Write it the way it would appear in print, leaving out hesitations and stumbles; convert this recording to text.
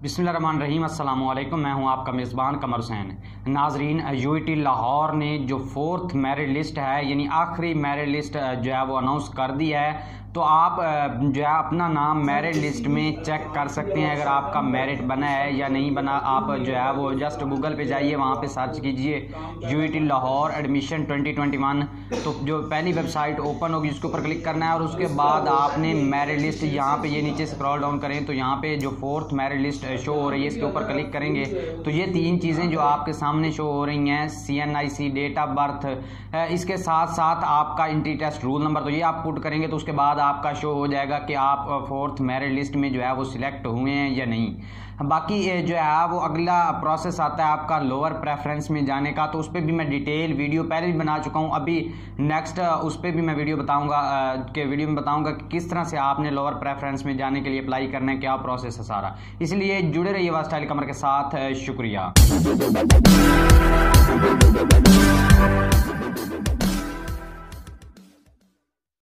बिस्मिल्लाहिर्रहमानिर्रहीम अस्सलाम वालेकुम। मैं हूं आपका मेज़बान कमर हुसैन। नाजरीन, यूईटी लाहौर ने जो 4th मेरिट लिस्ट है यानी आखिरी मेरिट लिस्ट जो है वो अनाउंस कर दी है। तो आप जो है अपना नाम मेरिट लिस्ट में चेक कर सकते हैं अगर आपका मेरिट बना है या नहीं बना। आप जो है वो जस्ट गूगल पे जाइए, वहाँ पे सर्च कीजिए यूईटी लाहौर एडमिशन 2021। तो जो पहली वेबसाइट ओपन होगी उसके ऊपर क्लिक करना है और उसके बाद आपने मेरिट लिस्ट यहाँ पे ये नीचे स्क्रॉल डाउन करें तो यहाँ पे जो 4th मेरिट लिस्ट शो हो रही है इसके ऊपर क्लिक करेंगे तो ये 3 चीज़ें जो आपके सामने शो हो रही हैं, CNIC, डेट ऑफ बर्थ, इसके साथ साथ आपका एंट्री टेस्ट रूल नंबर, तो ये आप पुट करेंगे तो उसके बाद आपका शो हो जाएगा कि आप 4th मेरिट लिस्ट में जो है वो सिलेक्ट हुए हैं या नहीं। बाकी जो है वो अगला प्रोसेस आता है आपका लोअर प्रेफरेंस में जाने का, तो उस पर भी मैं डिटेल वीडियो पहले भी बना चुका हूँ। अभी नेक्स्ट उस पर भी मैं वीडियो में बताऊंगा कि किस तरह से आपने लोअर प्रेफरेंस में जाने के लिए अप्लाई करना है, क्या प्रोसेस है सारा। इसलिए जुड़े रहिए वास्टाइल कमर के साथ। शुक्रिया।